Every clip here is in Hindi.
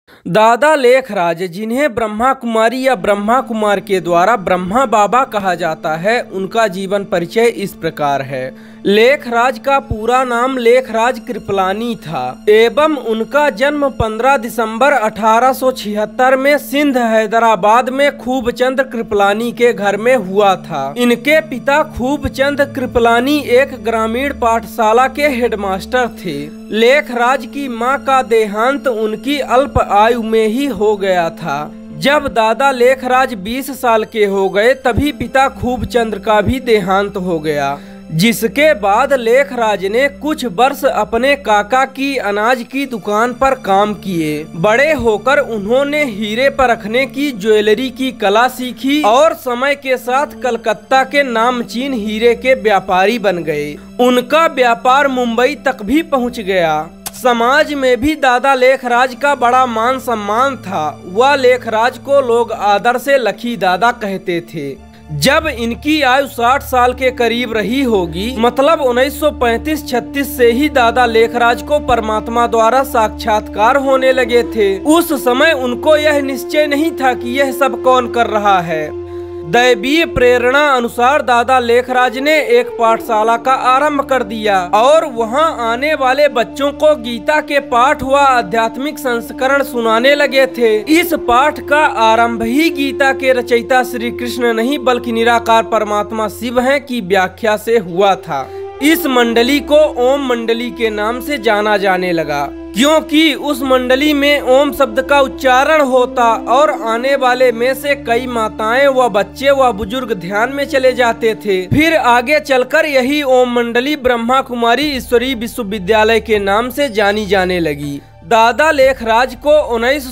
दादा लेखराज, जिन्हें ब्रह्मा कुमारी या ब्रह्मा कुमार के द्वारा ब्रह्मा बाबा कहा जाता है, उनका जीवन परिचय इस प्रकार है। लेखराज का पूरा नाम लेखराज कृपलानी था एवं उनका जन्म 15 दिसंबर 1876 में सिंध हैदराबाद में खूबचंद कृपलानी के घर में हुआ था। इनके पिता खूबचंद कृपलानी एक ग्रामीण पाठशाला के हेडमास्टर थे। लेखराज की मां का देहांत उनकी अल्प आयु में ही हो गया था। जब दादा लेखराज 20 साल के हो गए तभी पिता खूबचंद का भी देहांत हो गया, जिसके बाद लेखराज ने कुछ वर्ष अपने काका की अनाज की दुकान पर काम किए। बड़े होकर उन्होंने हीरे परखने की ज्वेलरी की कला सीखी और समय के साथ कलकत्ता के नामचीन हीरे के व्यापारी बन गए। उनका व्यापार मुंबई तक भी पहुंच गया। समाज में भी दादा लेखराज का बड़ा मान सम्मान था। वह लेखराज को लोग आदर से लखी दादा कहते थे। जब इनकी आयु 60 साल के करीब रही होगी, मतलब 1935-36 से ही दादा लेखराज को परमात्मा द्वारा साक्षात्कार होने लगे थे। उस समय उनको यह निश्चय नहीं था कि यह सब कौन कर रहा है। दैवीय प्रेरणा अनुसार दादा लेखराज ने एक पाठशाला का आरंभ कर दिया और वहां आने वाले बच्चों को गीता के पाठ व आध्यात्मिक संस्करण सुनाने लगे थे। इस पाठ का आरंभ ही गीता के रचयिता श्री कृष्ण नहीं बल्कि निराकार परमात्मा शिव हैं की व्याख्या से हुआ था। इस मंडली को ओम मंडली के नाम से जाना जाने लगा, क्योंकि उस मंडली में ओम शब्द का उच्चारण होता और आने वाले में से कई माताएं व बच्चे व बुजुर्ग ध्यान में चले जाते थे। फिर आगे चलकर यही ओम मंडली ब्रह्मा कुमारी ईश्वरीय विश्वविद्यालय के नाम से जानी जाने लगी। दादा लेखराज को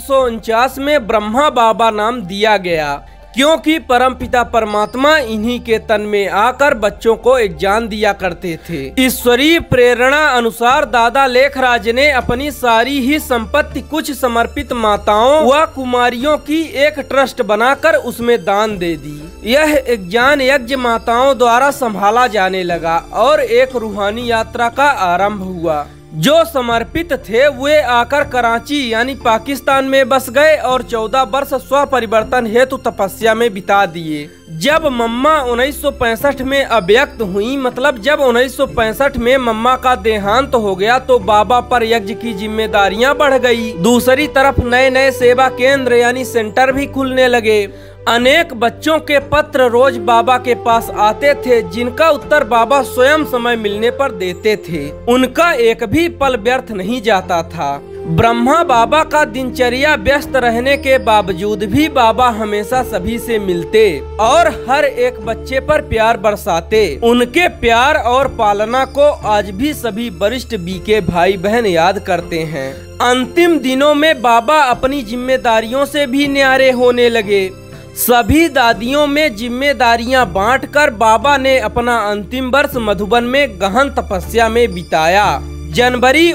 1949 में ब्रह्मा बाबा नाम दिया गया, क्योंकि परमपिता परमात्मा इन्हीं के तन में आकर बच्चों को एक जान दिया करते थे। ईश्वरीय प्रेरणा अनुसार दादा लेखराज ने अपनी सारी ही संपत्ति कुछ समर्पित माताओं व कुमारियों की एक ट्रस्ट बनाकर उसमें दान दे दी। यह एक ज्ञान यज्ञ माताओं द्वारा संभाला जाने लगा और एक रूहानी यात्रा का आरंभ हुआ। जो समर्पित थे वे आकर कराची यानी पाकिस्तान में बस गए और 14 वर्ष स्व परिवर्तन हेतु तपस्या में बिता दिए। जब मम्मा 1965 में अव्यक्त हुई, मतलब जब 1965 में मम्मा का देहांत हो गया, तो बाबा पर यज्ञ की जिम्मेदारियां बढ़ गई। दूसरी तरफ नए नए सेवा केंद्र यानी सेंटर भी खुलने लगे। अनेक बच्चों के पत्र रोज बाबा के पास आते थे, जिनका उत्तर बाबा स्वयं समय मिलने पर देते थे। उनका एक भी पल व्यर्थ नहीं जाता था। ब्रह्मा बाबा का दिनचर्या व्यस्त रहने के बावजूद भी बाबा हमेशा सभी से मिलते और हर एक बच्चे पर प्यार बरसाते। उनके प्यार और पालना को आज भी सभी वरिष्ठ बीके भाई बहन याद करते हैं। अंतिम दिनों में बाबा अपनी जिम्मेदारियों से भी न्यारे होने लगे। सभी दादियों में जिम्मेदारियां बांटकर बाबा ने अपना अंतिम वर्ष मधुबन में गहन तपस्या में बिताया। जनवरी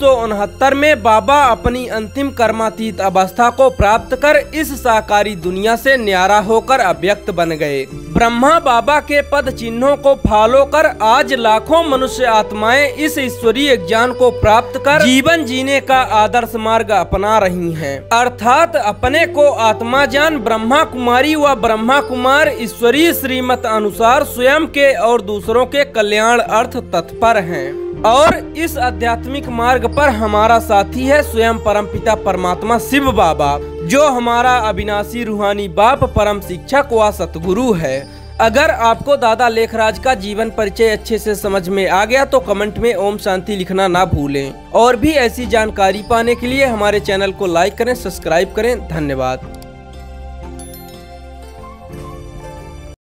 1969 में बाबा अपनी अंतिम कर्मातीत अवस्था को प्राप्त कर इस साकारी दुनिया से न्यारा होकर अव्यक्त बन गए। ब्रह्मा बाबा के पद चिन्हों को फॉलो कर आज लाखों मनुष्य आत्माएं इस ईश्वरीय ज्ञान को प्राप्त कर जीवन जीने का आदर्श मार्ग अपना रही हैं। अर्थात अपने को आत्मा जान ब्रह्मा कुमारी व ब्रह्मा कुमार ईश्वरीय श्रीमत अनुसार स्वयं के और दूसरों के कल्याण अर्थ तत्पर हैं। और इस आध्यात्मिक मार्ग पर हमारा साथी है स्वयं परमपिता परमात्मा शिव बाबा, जो हमारा अविनाशी रूहानी बाप, परम शिक्षक व सतगुरु है। अगर आपको दादा लेखराज का जीवन परिचय अच्छे से समझ में आ गया तो कमेंट में ओम शांति लिखना ना भूलें। और भी ऐसी जानकारी पाने के लिए हमारे चैनल को लाइक करें, सब्सक्राइब करें। धन्यवाद।